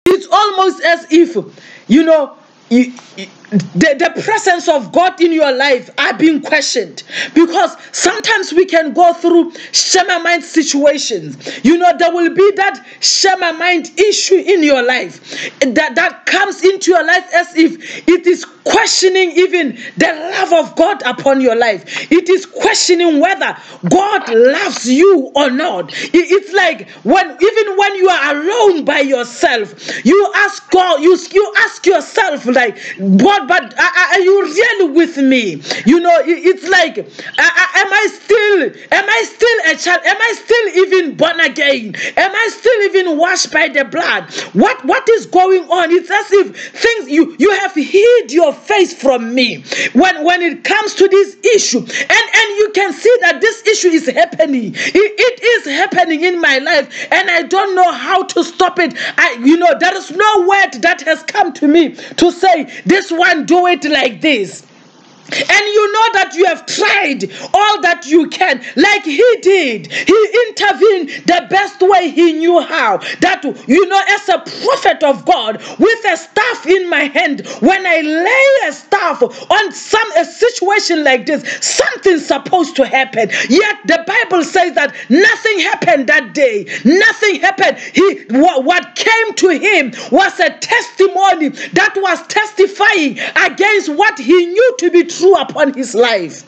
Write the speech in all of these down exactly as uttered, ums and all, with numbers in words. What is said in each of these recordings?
It's almost as if, you know, you, you, the, the presence of God in your life are being questioned, because sometimes we can go through Shema mind situations. You know, there will be that Shema mind issue in your life that, that comes into your life as if it is questioning even the love of God upon your life. It is questioning whether God loves you or not. It, it's like when even when you are alone by yourself, you ask God, you, you ask yourself like, God, but are, are you really with me? You know, it, it's like, am I still, am I still a child? Am I still even born again? Am I still even washed by the blood? What what is going on? It's as if things you you have hid your face from me when when it comes to this issue, and and you can see that this issue is happening. It, it is happening in my life, and I don't know how to stop it. I you know there is no word that has come to me to say this one, do it like this. And you know that you have tried all that you can, like he did. He intervened the best way he knew how. That, you know, as a prophet of God, with a staff in my hand, when I lay a staff on some a situation like this, something's supposed to happen. Yet the Bible says that nothing happened that day. Nothing happened. He what, what came to him was a testimony that was testifying against what he knew to be true upon his life.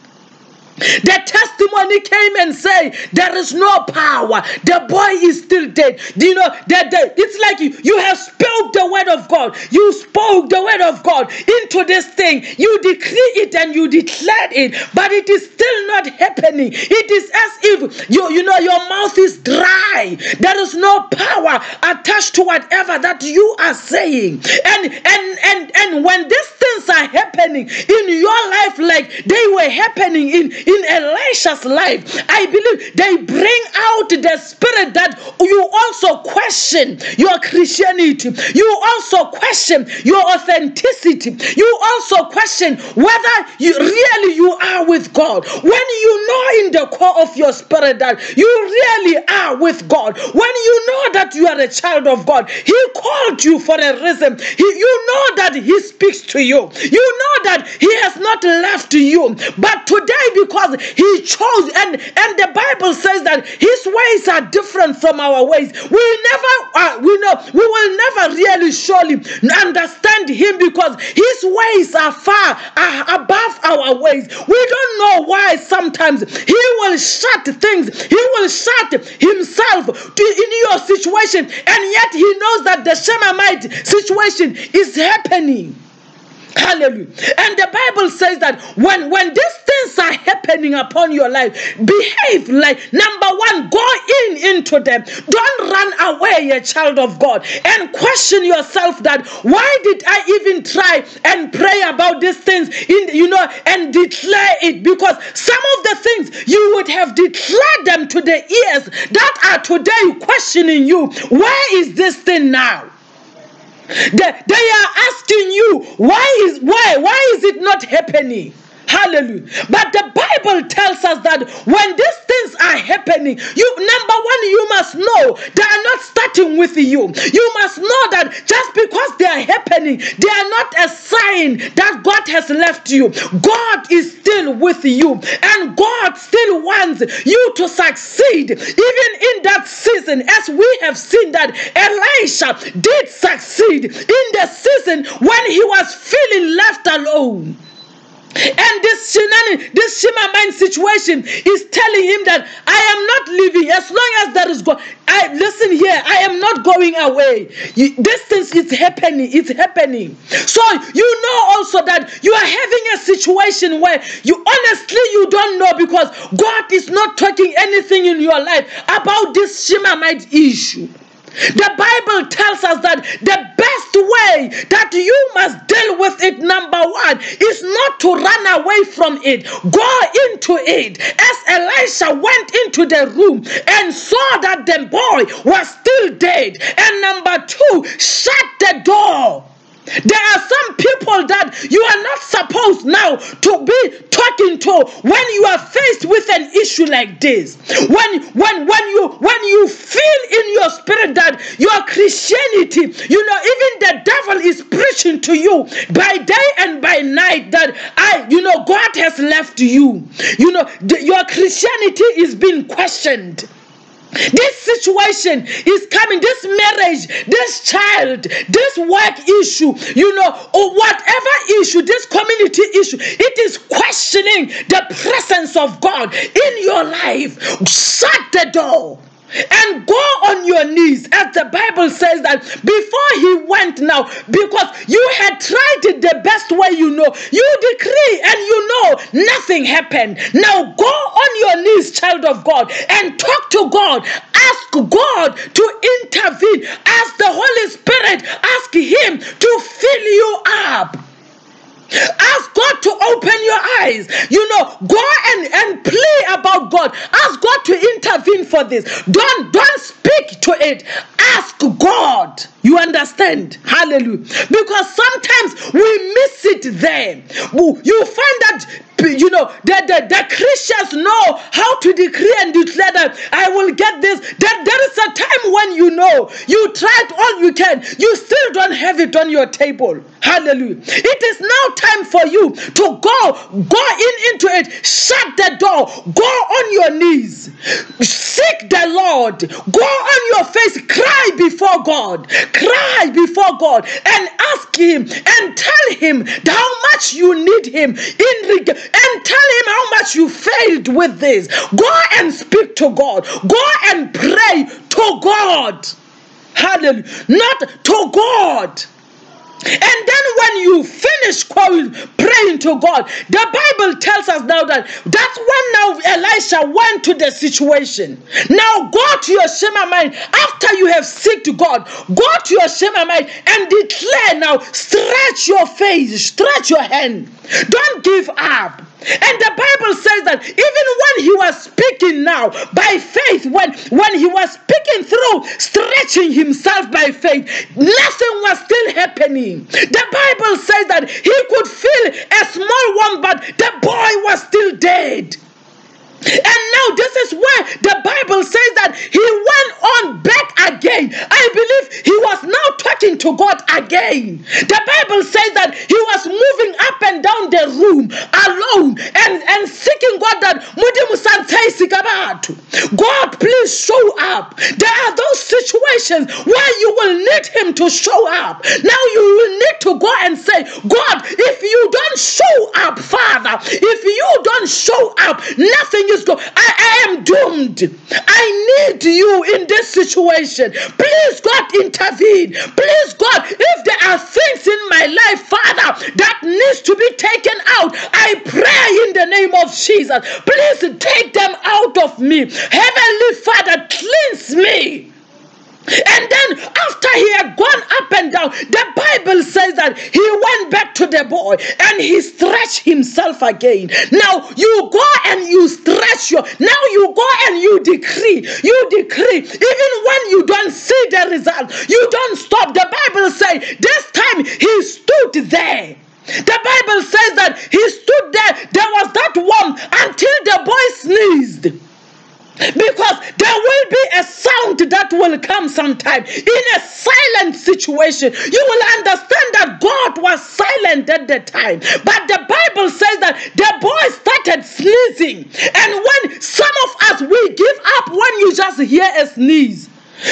The testimony came and said, there is no power. The boy is still dead. Do you know that it's like you, you have spoke the word of God. You spoke the word of God into this thing. You decree it and you declared it, but it is still not happening. It is as if you, you know your mouth is dry. There is no power attached to whatever that you are saying. And and and and when these things are happening in your life, like they were happening in In Elisha's life, I believe they bring out the spirit that you also question your Christianity. You also question your authenticity. You also question whether you really you are with God. When you know in the core of your spirit that you really are with God, when you know that you are a child of God, He called you for a reason. He, you know that He speaks to you. You know that He has not left you. But today, because Because he chose, and and the Bible says that his ways are different from our ways. We never, uh, we know, we will never really surely understand him, because his ways are far are above our ways. We don't know why sometimes he will shut things, he will shut himself to, in your situation, and yet he knows that the Shemamite situation is happening. Hallelujah. And the Bible says that when, when these things are happening upon your life, behave like, number one, go in into them. Don't run away, a child of God, and question yourself that, why did I even try and pray about these things, in you know, and declare it? Because some of the things you would have declared them to the ears that are today questioning you. Why is this thing now? They, they are asking you, why is why why is it not happening? Hallelujah. But the Bible tells us that when these things are happening, you number one, you must know they are not starting with you. You must know that just because they are happening, they are not a sign that God has left you. God is still with you, and God still wants you to succeed even in that season, as we have seen that Elisha did succeed in the season when he was feeling left alone. And this this Shemamite situation is telling him that I am not leaving as long as there is God. I listen here. I am not going away. You, this thing is happening. It's happening. So you know also that you are having a situation where you honestly you don't know, because God is not talking anything in your life about this Shemamite issue. The Bible tells us that the best way that you must deal with it, number one, is not to run away from it. Go into it. As Elisha went into the room and saw that the boy was still dead. And number two, shut the door. There are some people that you are not supposed now to be talking to when you are faced with an issue like this. When when when you when you feel in your spirit that your Christianity, you know, even the devil is preaching to you by day and by night that I, you know, God has left you. You know, the, your Christianity is being questioned. This situation is coming, this marriage, this child, this work issue, you know, or whatever issue, this community issue, it is questioning the presence of God in your life. Shut the door and go on your knees, as the Bible says that before he went now, because you had tried it the best way you know. You decree and you know nothing happened. Now go on your knees, child of God, and talk to God. Ask God to intervene. Ask the Holy Spirit. Ask him to fill you up. Ask God to open your eyes. You know, go and, and play about God. Ask God to intervene for this. Don't, don't speak to it. Ask God. You understand? Hallelujah. Because sometimes we miss it there. You find that, you know, the, the, the Christians know how to decree and declare that I will get this. That there is a time when you know you tried all you can. You still don't have it on your table. Hallelujah. It is now time for you to go, go in into it. Shut the door. Go on your knees. Seek the Lord. Go on your face. Cry before God. Cry before God and ask him and tell him how much you need him in reg- and tell him how much you failed with this. Go and speak to God. Go and pray to God. Hallelujah. Not to God. And then when you finish praying to God, the Bible tells us now that that's when now Elisha went to the situation. Now go to your Shema mind after you have seeked God. Go to your Shema mind and declare now, stretch your face, stretch your hand. Don't give up. And the Bible says that even when he was speaking now by faith, when, when he was speaking through stretching himself by faith, nothing was still happening. The Bible says that he could feel a small one, but the boy was still dead. And now this is where the Bible says that he went on back again. I believe he was now talking to God again. The Bible says that he was moving up and down the room alone and, and seeking God that God, please show up. There are those situations where you will need him to show up. Now you will need to go and say, God, if you don't show up, Father, if you don't show up, nothing is going. I, I am doomed. I need you in this situation. Please, God, intervene. Please, God, if there are things in my life, Father, that needs to be taken out, I pray in the name of Jesus. Please take them out of me. Heavenly Father, cleanse me. And then after he had gone up and down, the Bible says that he went back to the boy and he stretched himself again. Now you go and you stretch your, now you go and you decree, you decree, even when you don't see the result, you don't stop. The Bible says this time he stood there. The Bible says that he stood there. There was that one until the boy sneezed. Because there will be a sound that will come sometime in a silent situation. You will understand that God was silent at the time. But the Bible says that the boy started sneezing. And when some of us, we give up when you just hear a sneeze.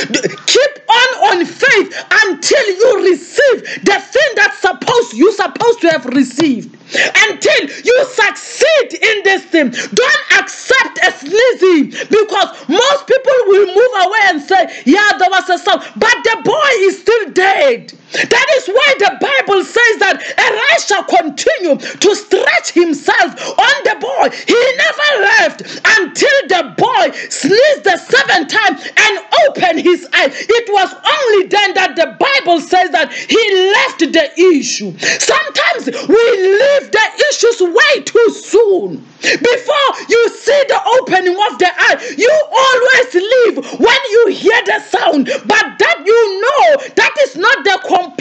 Keep on on faith until you receive the thing that's supposed you're supposed to have received. Until you succeed in this thing, don't accept a sneezing, because most people will move away and say, yeah, there was a sound, but the boy is still dead. That is why the Bible says that Elisha continued to stretch himself on the boy. He never left until the boy sneezed the seventh time and opened his eyes. It was only then that the Bible says that he left the issue. Sometimes we leave the issues way too soon. Before you see the opening of the eye, you always leave when you hear the sound. But that you know, that is not the complete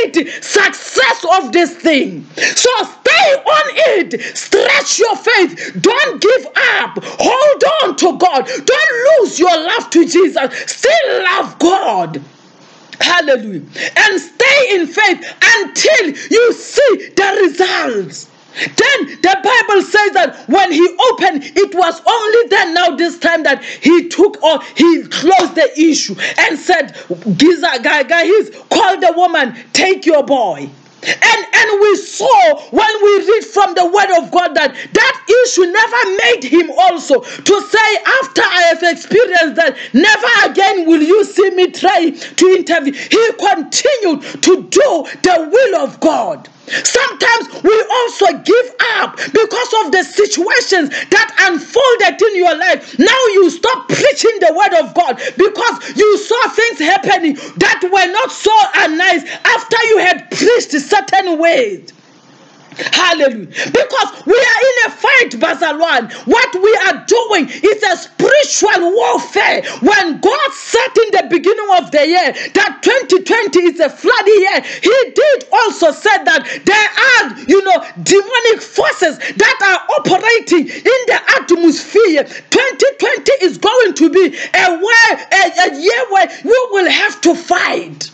guaranteed success of this thing. So stay on it. Stretch your faith. Don't give up. Hold on to God. Don't lose your love to Jesus. Still love God. Hallelujah. And stay in faith until you see the results. Then the Bible says that when he opened, it was only then, now this time, that he took or he closed the issue and said, Giza, guys, call the woman, take your boy. And and we saw when we read from the word of God that that issue never made him also to say, after I have experienced that, never again will you see me try to intervene. He continued to do the will of God. Sometimes we also give up because of the situations that unfolded in your life. Now you stop preaching the word of God because you saw things happening that were not so nice after you had preached certain ways. Hallelujah. Because we are in a fight, Bazalwan. What we are doing is a spiritual warfare. When God said in the beginning of the year that twenty twenty is a floody year, he did also say that there are, you know, demonic forces that are operating in the atmosphere. twenty twenty is going to be a, way, a, a year where we will have to fight.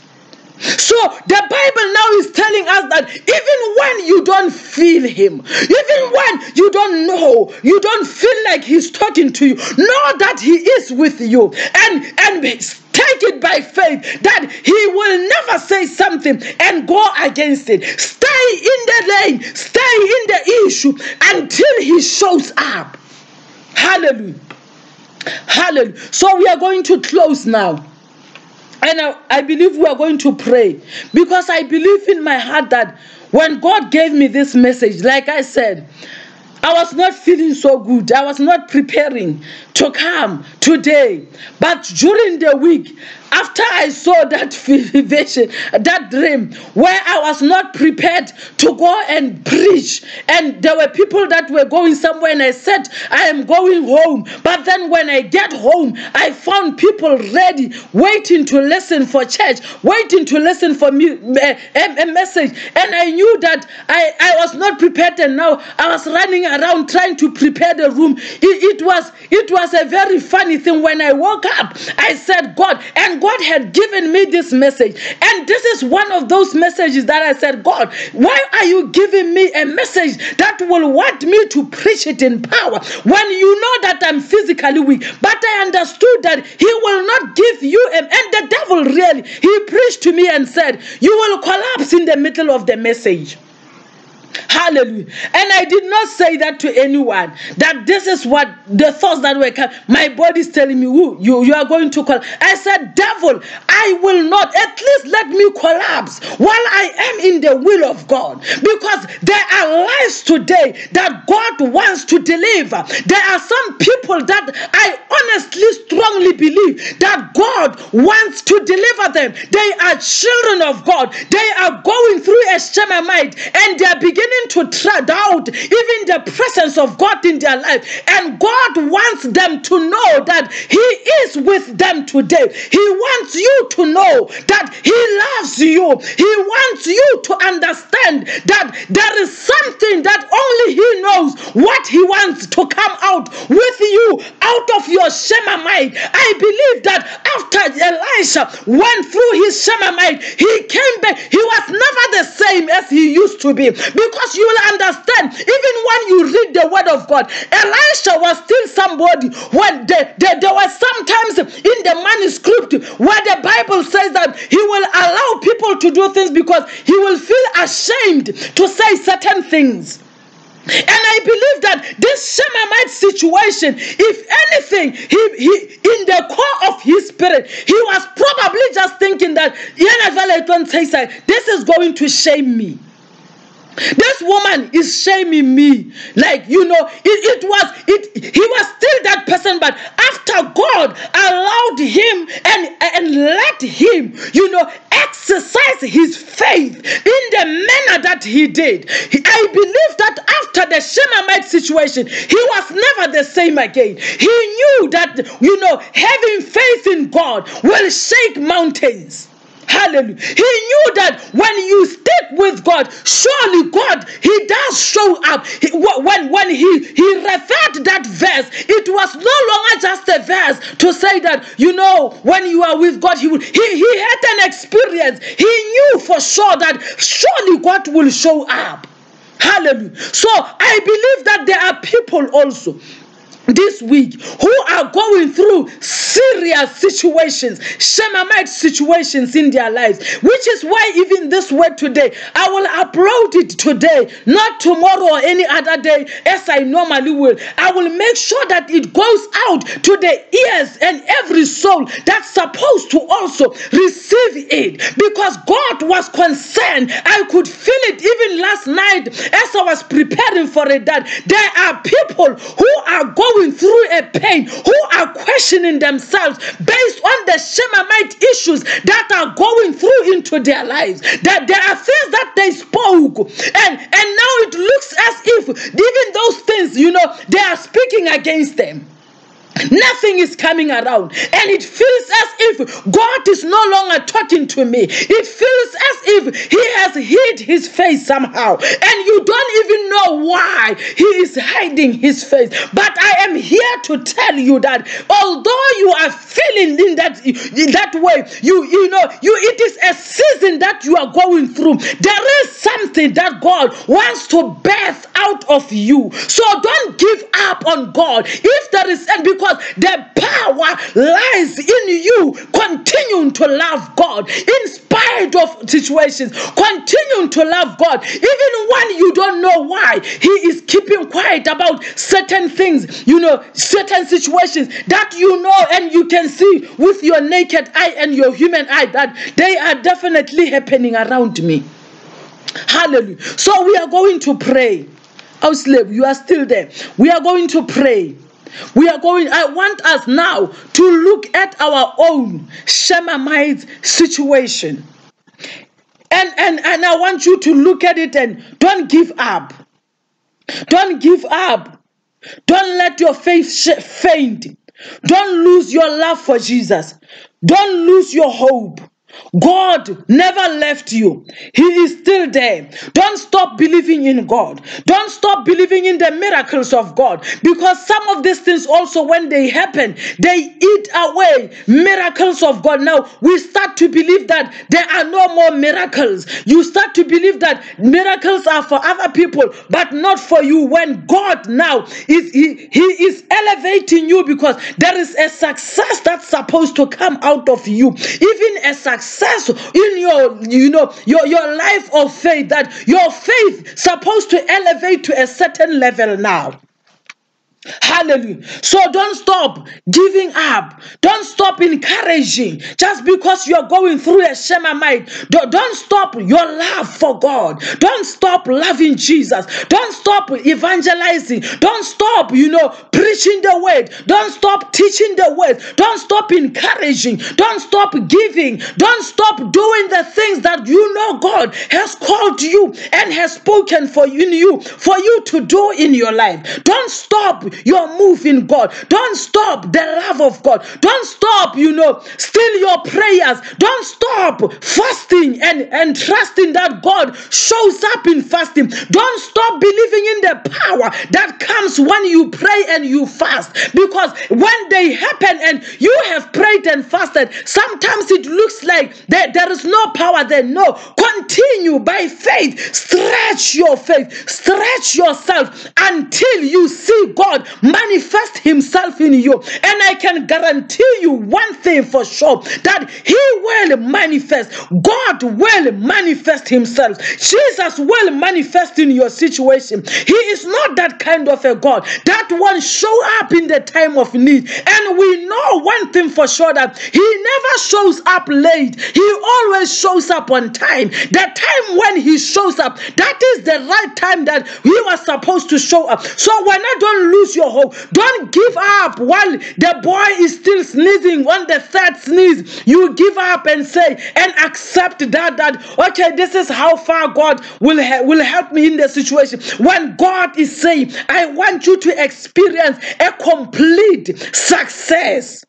So the Bible now is telling us that even when you don't feel him, even when you don't know, you don't feel like he's talking to you, know that he is with you, and and take it by faith that he will never say something and go against it. Stay in the lane, stay in the issue until he shows up. Hallelujah. Hallelujah. So we are going to close now. And I, I believe we are going to pray, because I believe in my heart that when God gave me this message, like I said, I was not feeling so good. I was not preparing to come today. But during the week, after I saw that vision, that dream, where I was not prepared to go and preach, and there were people that were going somewhere, and I said, I am going home. But then when I get home, I found people ready, waiting to listen for church, waiting to listen for me, a, a message. And I knew that I, I was not prepared, and now I was running around trying to prepare the room. It, it was it was a very funny thing. When I woke up, I said, God, and God had given me this message. And this is one of those messages that I said, God, why are you giving me a message that will want me to preach it in power when you know that I'm physically weak? But I understood that he will not give you, a, and the devil really, he preached to me and said, you will collapse in the middle of the message. Hallelujah. And I did not say that to anyone, that this is what the thoughts that were coming. My body is telling me, Ooh, you, you are going to collapse. I said, devil, I will not. At least let me collapse while I am in the will of God. Because there are lives today that God wants to deliver. There are some people that I honestly, strongly believe that God wants to deliver them. They are children of God. They are going through a Shemamite, and they are beginning to tread out even the presence of God in their life. And God wants them to know that he is with them today. He wants you to know that he loves you. He wants you to understand that there is something that only he knows what he wants to come out with you out of your Shemamite. I believe that after Elisha went through his Shemamite, he came back. He was never the same as he used to be. Because you will understand, even when you read the word of God, Elisha was still somebody. When there, there, there was sometimes in the manuscript where the Bible says that he will allow people to do things because he will feel ashamed to say certain things. And I believe that this Shemamite situation, if anything, he, he in the core of his spirit, he was probably just thinking that this is going to shame me. This woman is shaming me. Like, you know, it, it was, it. he was still that person, but after God allowed him and, and let him, you know, exercise his faith in the manner that he did. He, I believe that after the Shemamite situation, he was never the same again. He knew that, you know, having faith in God will shake mountains. Hallelujah. He knew that when you stick with God, surely God, He does show up. He, when when he, he referred that verse, it was no longer just a verse to say that, you know, when you are with God, He will. He, he had an experience. He knew for sure that surely God will show up. Hallelujah. So I believe that there are people also this week who are going through serious situations, Shemamite situations in their lives, which is why even this word today, I will upload it today, not tomorrow or any other day as I normally will. I will make sure that it goes out to the ears and every soul that's supposed to also receive it, because God was concerned. I could feel it even last night as I was preparing for it, that there are people who are going through a pain, who are questioning themselves based on the Shemamite issues that are going through into their lives. That there are things that they spoke, and, and now it looks as if even those things, you know, they are speaking against them. Nothing is coming around, and it feels as if God is no longer talking to me. It feels as if He has hid His face somehow, and you don't even know why He is hiding His face. But I am here to tell you that although you are feeling in that in that way, you you know you it is a season that you are going through. There is something that God wants to birth out of you. So don't give up on God. If there is, and because the power lies in you continuing to love God in spite of situations, continuing to love God even when you don't know why He is keeping quiet about certain things, you know, certain situations that you know and you can see with your naked eye and your human eye that they are definitely happening around me. Hallelujah. So we are going to pray. Oh, slave, you are still there. We are going to pray. We are going, I want us now to look at our own Shemamite situation. And, and, and I want you to look at it and don't give up. Don't give up. Don't let your faith faint. Don't lose your love for Jesus. Don't lose your hope. God never left you. He is still there. Don't stop believing in God. Don't stop believing in the miracles of God, because some of these things also, when they happen, they eat away miracles of God. Now we start to believe that there are no more miracles. You start to believe that miracles are for other people but not for you, when God now is he, he is elevating you, because there is a success that's supposed to come out of you, even a success in your, you know, your, your life of faith, that your faith supposed to elevate to a certain level now. Hallelujah. So don't stop giving up. Don't stop encouraging just because you're going through a Shemamite. Don't, don't stop your love for God. Don't stop loving Jesus. Don't stop evangelizing. Don't stop, you know, preaching the word. Don't stop teaching the word. Don't stop encouraging. Don't stop giving. Don't stop doing the things that you know God has called you and has spoken for you, in you for you to do in your life. Don't stop your move in God. Don't stop the love of God. Don't stop, you know, still your prayers. Don't stop fasting and, and trusting that God shows up in fasting. Don't stop believing in the power that comes when you pray and you fast. Because when they happen and you have prayed and fasted, sometimes it looks like that there is no power there. No, continue by faith. Stretch your faith. Stretch yourself until you see God manifest Himself in you. And I can guarantee you one thing for sure, that He will manifest. God will manifest Himself. Jesus will manifest in your situation. He is not that kind of a God that won't show up in the time of need. And we know one thing for sure, that He never shows up late. He always shows up on time. The time when He shows up, that is the right time that He was supposed to show up. So when I don't lose your hope, don't give up while the boy is still sneezing on the third sneeze. You give up and say and accept that that okay, this is how far God will ha- will help me in the situation. When God is saying, I want you to experience a complete success.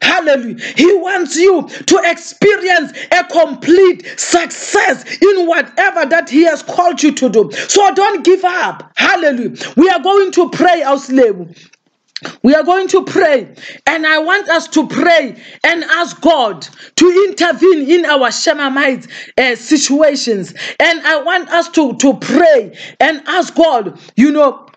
Hallelujah. He wants you to experience a complete success in whatever that he has called you to do. So don't give up. Hallelujah. We are going to pray, our slave. We are going to pray, and I want us to pray and ask God to intervene in our Shemamite uh, situations. And I want us to, to pray and ask God, you know,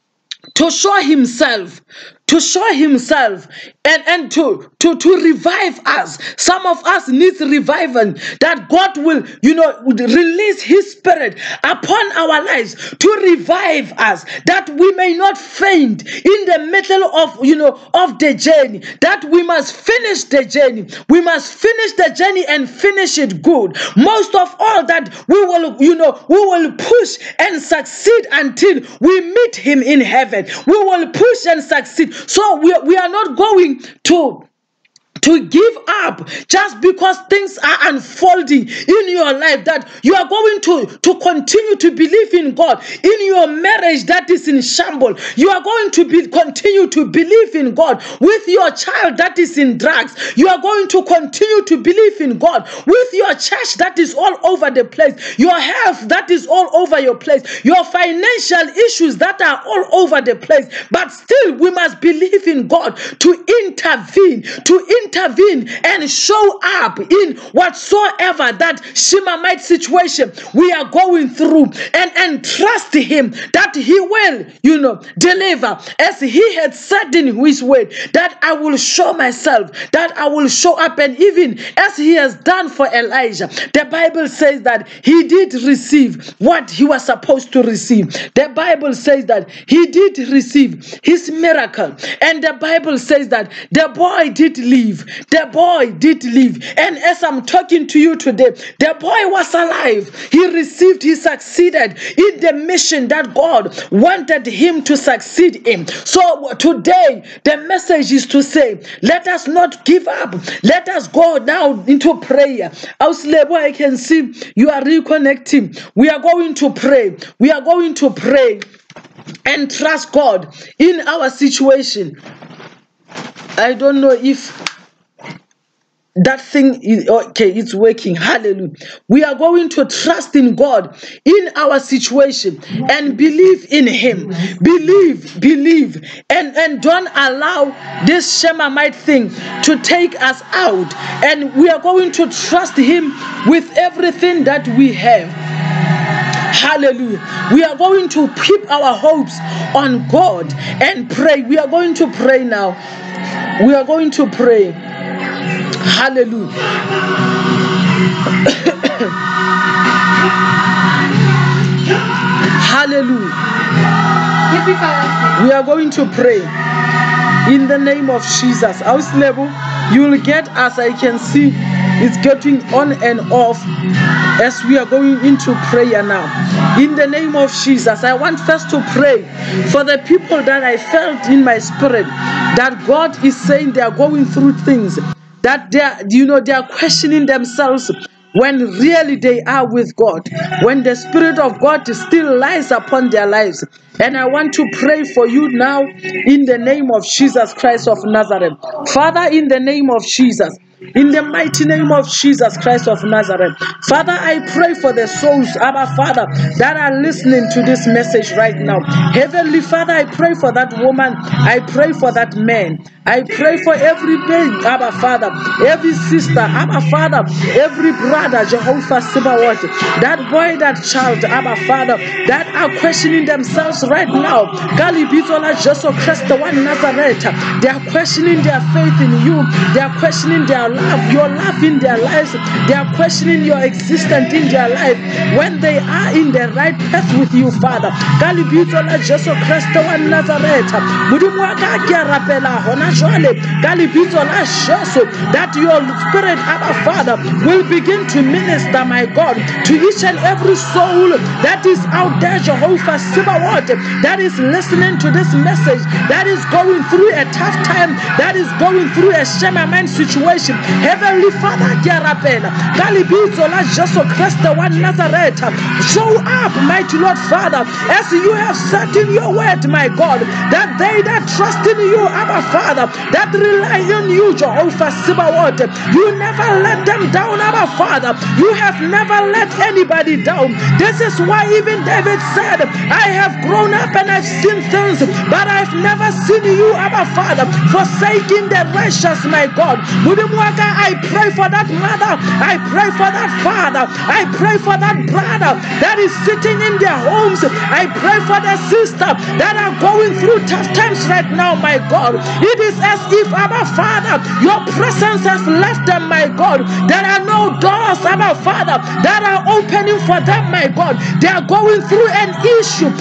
to show himself, to show himself and, and to, to, to revive us. Some of us need revival, that God will, you know, release his spirit upon our lives to revive us, that we may not faint in the middle of, you know, of the journey, that we must finish the journey. We must finish the journey and finish it good. Most of all, that we will, you know, we will push and succeed until we meet him in heaven. We will push and succeed. So we, we are not going to to give up just because things are unfolding in your life, that you are going to, to continue to believe in God. In your marriage that is in shambles, you are going to be, continue to believe in God. With your child that is in drugs, you are going to continue to believe in God. With your church that is all over the place, your health that is all over your place, your financial issues that are all over the place, but still we must believe in God to intervene, to intervene intervene and show up in whatsoever that Shemamite situation we are going through, and, and trust him that he will, you know, deliver, as he had said in his word, that I will show myself, that I will show up. And even as he has done for Elijah, the Bible says that he did receive what he was supposed to receive. The Bible says that he did receive his miracle, and the Bible says that the boy did live. The boy did live. And as I'm talking to you today, the boy was alive. He received, he succeeded in the mission that God wanted him to succeed in. So today, the message is to say, let us not give up. Let us go now into prayer. Auslebo, I can see you are reconnecting. We are going to pray. We are going to pray and trust God in our situation. I don't know if that thing is okay, it's working. Hallelujah. We are going to trust in God in our situation and believe in him. Believe, believe, and, and don't allow this Shemamite thing to take us out. And we are going to trust him with everything that we have. Hallelujah. We are going to keep our hopes on God and pray. We are going to pray now. We are going to pray. Hallelujah. Hallelujah. We are going to pray in the name of Jesus. Our level, you will get, as I can see, it's getting on and off as we are going into prayer now. In the name of Jesus, I want first to pray for the people that I felt in my spirit that God is saying they are going through things, that they are, you know, they are questioning themselves when really they are with God, when the Spirit of God still lies upon their lives. And I want to pray for you now in the name of Jesus Christ of Nazareth. Father, in the name of Jesus, in the mighty name of Jesus Christ of Nazareth, Father, I pray for the souls, Abba Father, that are listening to this message right now. Heavenly Father, I pray for that woman. I pray for that man. I pray for every man, Abba Father, every sister, Abba Father, every brother, Jehovah Sabaoth, that boy, that child, Abba Father, that are questioning themselves right now. Galibitola Jesus Christ, the one Nazareth. They are questioning their faith in you. They are questioning their love, your love in their lives. They are questioning your existence in their life when they are in the right path with you, Father. Galibitola Jesus Christ, the one Nazareth. That your Spirit, Abba Father, will begin to minister, my God, to each and every soul that is out there, Jehovah Sabaoth, that is listening to this message, that is going through a tough time, that is going through a Shemamite situation. Heavenly Father, show up, mighty Lord Father, as you have said in your word, my God, that they that trust in you, Abba Father, Father, that rely on you, Jehovah Sabaoth. You never let them down, Abba Father. You have never let anybody down. This is why even David said, I have grown up and I've seen things, but I've never seen you, Abba Father, forsaking the righteous, my God. Mudimwaka, I pray for that mother. I pray for that father. I pray for that brother that is sitting in their homes. I pray for the sister that are going through tough times right now, my God. It is as if, Abba Father, your presence has left them, my God. There are no doors, Abba Father, that are opening for them, my God. They are going through an issue.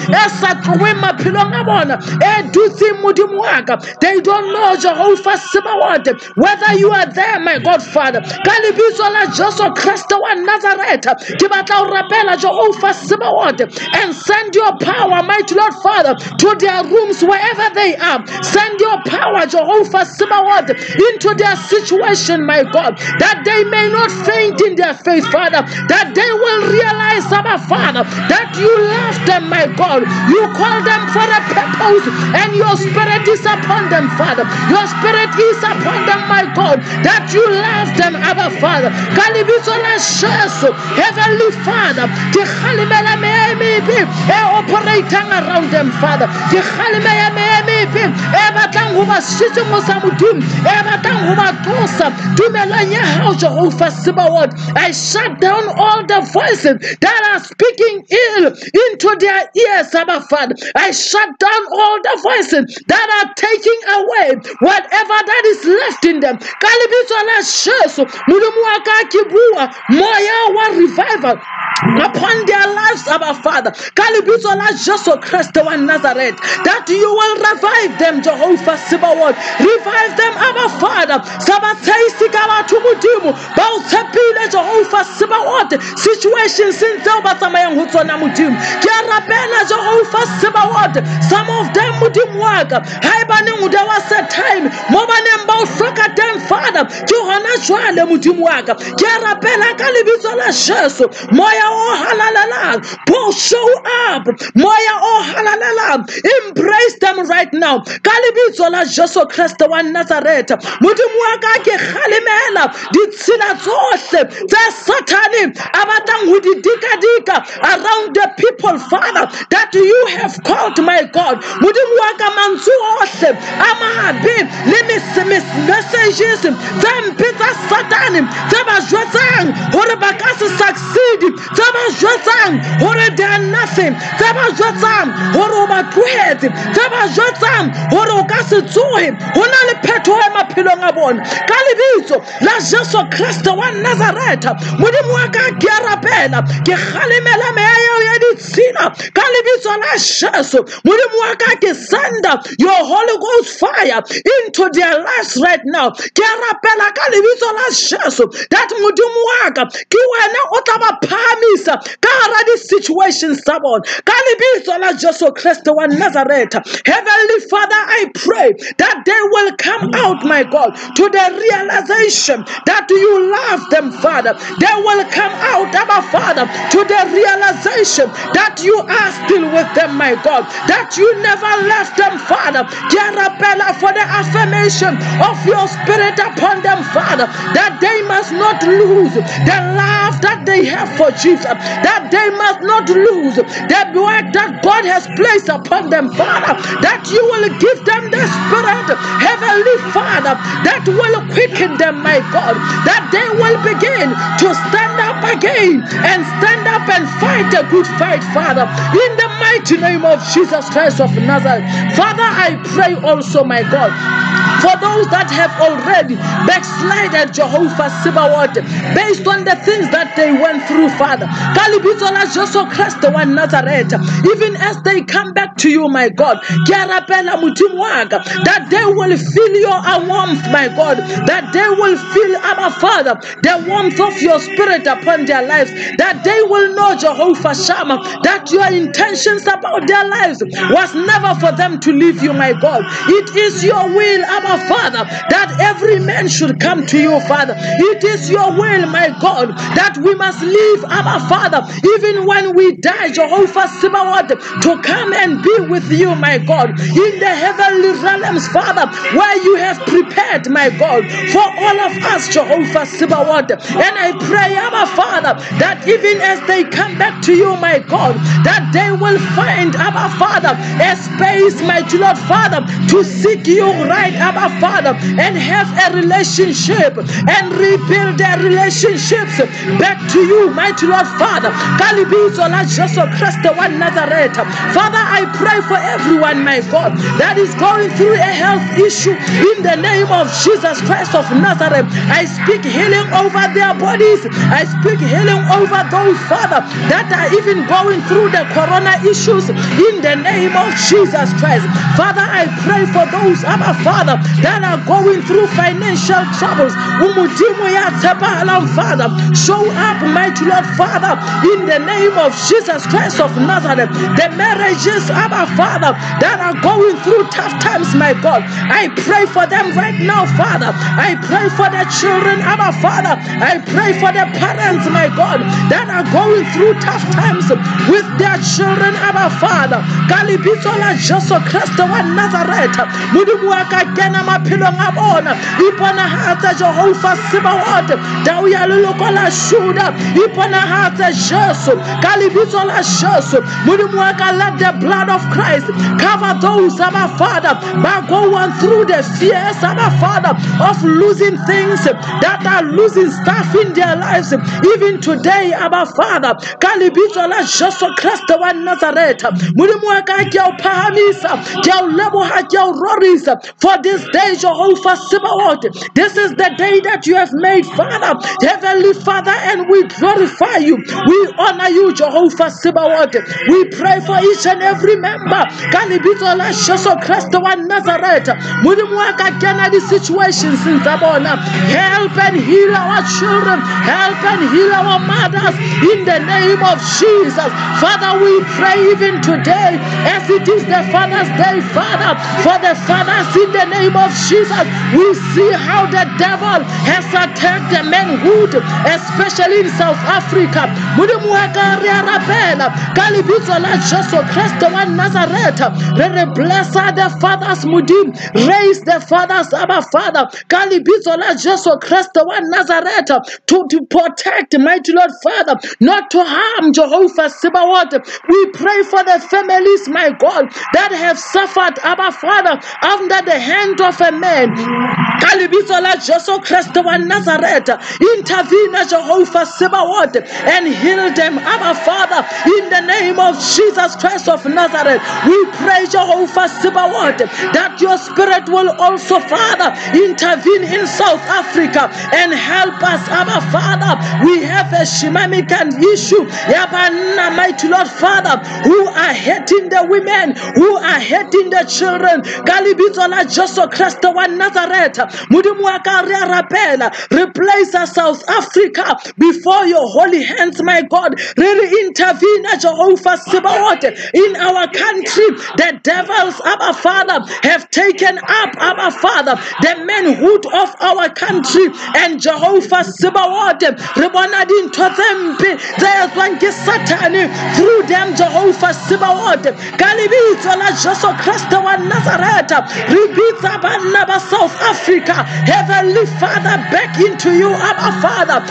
They don't know, Jehovah Sabaoth, whether you are there, my God, Father. Kalibizola Joso Christo and Nazareth, Tibatao Rabela, Jehovah Sabaoth, and send your power, mighty Lord Father, to their rooms wherever they are. Send your power, Jehovah Sabaoth, into their situation, my God, that they may not faint in their faith, Father, that they will realize, Abba Father, that you love them, my God. You call them for a purpose, and your spirit is upon them, Father. Your spirit is upon them, my God, that you love them, Abba Father. Kalibisola Shesu, Heavenly Father, the Halimela may be operating around them, Father. The Halimela may be Ebatang who was sitting with Samudim, Ebatang who was Tosa, Dumelania House, Jehovah Sabaoth. I shut down all the voices that are speaking ill into their ears, Abba Father. I shut down all the voices that are taking away whatever that is left in them. Kalibisola Shesu, Mudumuaka Kibua, Moya wa revival upon their lives, Abba Father. Kalibisola Jesu Christo and Nazareth, that you will revive them, Jehovah Sabaoth. Revive them, Abba Father. Sabatei Sikaba Tumudimu, Bausapile, Jehovah Sabaoth. Situations in Zelbasamayang Hutsona Mudim, Kiarabella, Jehovah Sabaoth. Some of them Mudimwaga, Haibani Mudawasa time, Mobanem Bausaka them, Father. Johana Shwale Mudimwaga, Kiarabella Kalibisola Shesu, Moya oh halalala, Paul show up, Moya oh halalala, embrace them right now. Kalibisola Jesu Christo wa Nazareth, Mudimwaga ke Halimela, Ditsina Zose, the Satani, Abatang Hudidika Dika, around the people, Father, that you have called, my God. Mudimwaga Manzuose, Amabi, Limis messages, them Peter Satanim, Tabajwazang, Horabakasa succeed, Tabajwazang, Hore they are nothing, Tabajwazang, Horobatwed, Tabajwazang, Horokasa Zoe, Honali Petoema Pilongabon, Kalibizo, La Jesu Christo wa Nazareth, Mudimwaga Kiarabella, Kihalimela Mea Yaditsina, Kalibizo La Jesu, Mudimwaga Kisanda, your Holy Ghost fire into their lives right now. Kiarabella Kalibizo La Jesu, that Mudimwaga, Kiwana Otaba Pamisa, Karadi situation Sabon, Kalibizo La Jesu Christo wa Nazareth. Heavenly Father, I pray that they will come out, my God, to the realization that you love them, Father. They will come out, Abba Father, to the realization that you are still with them, my God, that you never left them, Father. Kiarabella, for the affirmation of your spirit upon them, Father, that they must not lose the love that they have for Jesus, that they must not lose the work that God has placed upon them, Father, that you will give them the spirit, Heavenly Father, that will quicken them, my God, that they will begin to stand up again and stand up and fight a good fight, Father, in the mighty name of Jesus Christ of Nazareth. Father, I pray also, my God, for those that have already backslided, Jehovah Sabaoth, based on the things that they went through, Father, Kalibizola Jesu Christo wa Nazareth, even as they come back to you, my God, Kiarabella Mutimwaga, that they will feel your warmth, my God, that they will feel, Abba Father, the warmth of your spirit upon their lives, that they will know, Jehovah Shammah, that your intentions about their lives was never for them to leave you, my God. It is your will, Abba Father, that every man should come to you, Father. It is your will, my God, that we must live, Abba Father, even when we die, Jehovah Sabaoth, to come and be with you, my God, in the heavenly realms, Father, where you have prepared, my God, for all of us, Jehovah Sabaoth. And I pray, Abba Father, that even as they come back to you, my God, that they will find, Abba Father, a space, my Lord Father, to seek you right, Abba Father, and have a relationship and rebuild their relationships back to you, mighty Lord Father. Father, I pray for everyone, my God, that is going through a health issue in the name of Jesus Christ of Nazareth. I speak healing over their bodies. I speak healing over those, Father, that are even going through the corona issues in the name of Jesus Christ. Father, I pray for those, Abba Father, that are going through financial troubles. Father, show up, mighty Lord Father, in the name of Jesus Christ of Nazareth. The marriages, Abba Father, that are going through tough times, my God, I pray for them right now, Father. I pray for the children, Abba Father. I pray for the parents, my God, that are going through tough times with their children, Abba Father. Kalibitola Jesu Kristo wa Nazareth. Mudumu akagena mapilo ngabona. Ipona hata Jehovah Sabaoth. Dawia lulukola shuda. Ipona hata Jesu. Kalibitola Jesu. Mudumu aka, let the blood of Christ cover those, Abba Father, by going through the fears, Abba Father, of losing things, that are losing stuff in their lives. Even today, Abba Father, Kalibitola Jesu Kristo wa Nazareth. Mudumu aka kiao pahamisa, kiao lebo ha kiao rorisa. For this day, Jehovah Sabaoth, this is the day that you have made, Father, Heavenly Father, and we glorify you. We honor you, Jehovah Sabaoth. We pray for each and every member. Kalibitola Jesu Kristo wa Nazareth. Mudumu aka gena the situations in Zabona. Help and heal our children. Help and heal our mothers in the name of Jesus. Father, we pray even today, as it is the Father's Day, Father, for the fathers in the name of Jesus. We see how the devil has attacked the manhood, especially in South Africa. Mudumu aka riarabela. Kalibitola Jesu Kristo wa Nazareth. Bless the fathers, Mudim. Raise the fathers, Abba Father. Kalibitola Jesu Kristo wa Nazareth, to, to protect, mighty Lord Father, not to harm, Jehovah Sabaoth. We pray for the families, my God, that have suffered, Abba Father, under the hand of a man. Kalibitola Jesu Kristo wa Nazareth. Intervene, Jehovah Sabaoth, and heal them, Abba Father, in the name of Jesus Christ of Nazareth. We pray, Jehovah Sabaoth, that your spirit will also, Father, intervene in South Africa and help us, Abba Father. We have a Shimamican issue, Yabana, mighty Lord Father, who are hating the women, who are hating the children. Kalibitola Jesu Kristo wa Nazareth. Mudumu aka riarabela. Replace us, South Africa, before your holy hands, my God. Really intervene, Jehovah Sabaoth, in our country. The devils, Abba Father, have taken up, Abba Father, the manhood of our country. And Jehovah Sabaoth, Rebonadin to them, there's one Satani through them, Jehovah Sabaoth. Kalibitola Jesu Kristo wa Nazareth. Rebita Banaba South Africa. Heavenly Father, back into you, Abba Father.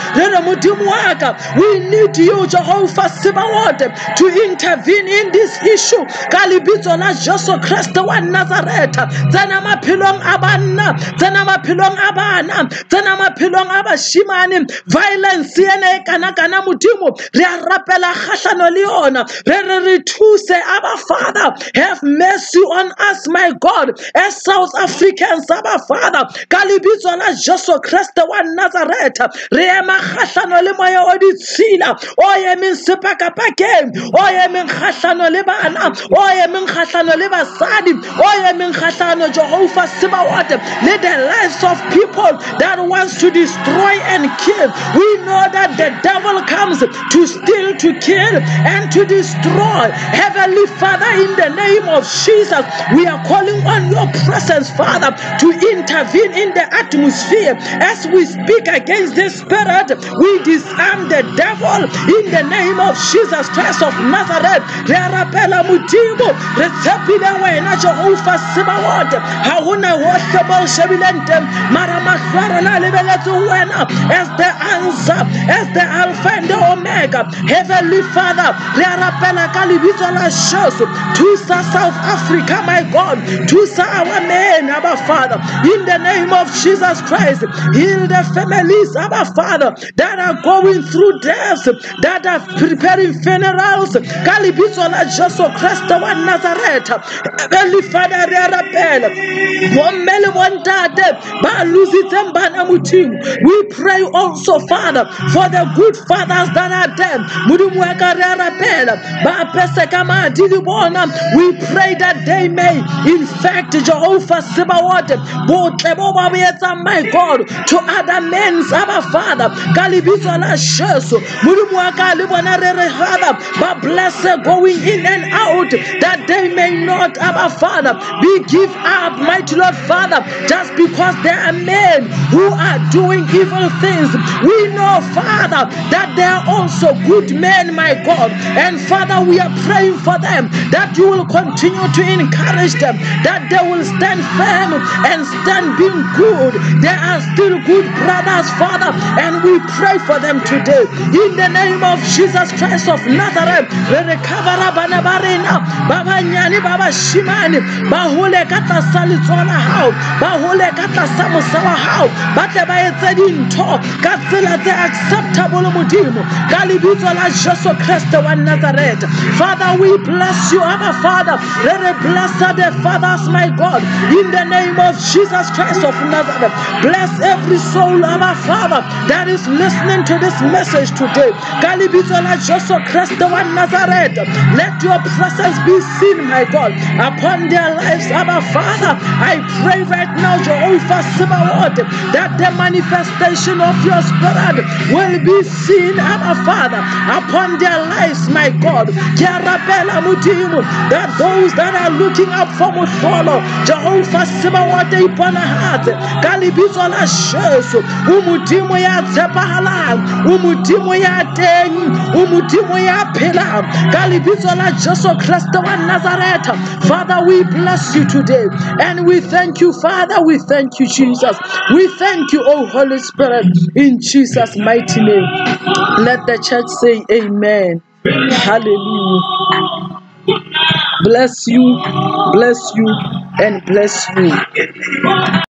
We need you, Jehovah Sabaoth, to intervene in this issue. Kalibitola Jesu Kristo wa Nazareth. Zanama pilong abana, zanama pilong abana, zanama pilong abashimani. Violence ene kana kana mutimu. Riarapela khashano liona. Rerituse, Abba Father, have mercy on us, my God, as South Africans, Abba Father. Kalibitola Jesu Kristo wa Nazareth. Rema khashano le moya oditsila. Oye min sepaka pake. Oye min khashano le bana. Oye min khashano le basadi. Oye min khashano Jehovah Sabaoth. Let the lives of people that wants to destroy and kill. We know that the devil comes to steal, to kill, and to destroy. Heavenly Father, in the name of Jesus, we are calling on your presence, Father, to intervene in the atmosphere. As we speak against this spirit, we disarm the devil in the name of Jesus Christ of Nazareth. Repela mutimo, resepile wena Jehovah Sabaoth. Hauna hohle mo shebilente, mara maswara na lebeletse wena as the answer, as the Alpha and the Omega. Heavenly Father, repela ka lebitso la Jesu, tusa South Africa, my God, tusa our men, our Father, in the name of Jesus Christ. Heal the families, our Father, that are going through deaths, that are preparing funerals. Kalibitsola Jesu Christ wa Nazareth. Heavenly Father, repela womele wondade ba luzitse mbana muting. We pray also, Father, for the good fathers that are dead. Mudumu repela ba peseka ma dilibona. We pray that they may infect Jehovah Sabaoth, my God, to other men's, our Father. Kalibitsola Jesu Mudumwaka libona rehaba, but blessed going in and out, that they may not, our Father, be give up, mighty Lord Father, just because there are men who are doing evil things. We know, Father, that they are also good men, my God, and Father, we are praying for them, that you will continue to encourage them, that they will stand firm and stand being good. They are still good brothers, Father, and we pray for them today in the name of Jesus Christ of Nazareth. Recover Banabarina, Baba Nyani, Baba Shimani, Bahule Kata Salitona how, Bahule Kata Samusawa how, but the Bayetadin talk, Katsila the acceptable Mudimu, Galibitola Jesu Christ of Nazareth. Father, we bless you, our Father. Let it bless the fathers, my God, in the name of Jesus Christ of Nazareth. Bless every soul, our Father, that is listening to this message today. Galibitola Jesu Christ of Nazareth. Let your presence be seen, my God, upon their lives, our Father. I pray right now, Jehovah Sabaoth, that the manifestation of your Spirit will be seen, our Father, upon their lives, my God. That those that are looking up for me follow Jehovah Sabaoth upon a heart. Kalibitsola Jesu, umudimo ya tsepahala, umudimo ya teng, umudimo ya pela. Kalibitsola Jesu Christ wa Nazareth. Father, we bless you today, and we thank you, Father. We thank you, Jesus. We thank you, oh Holy Spirit, in Jesus' mighty name. Let the church say amen. Hallelujah. Bless you, bless you, and bless you.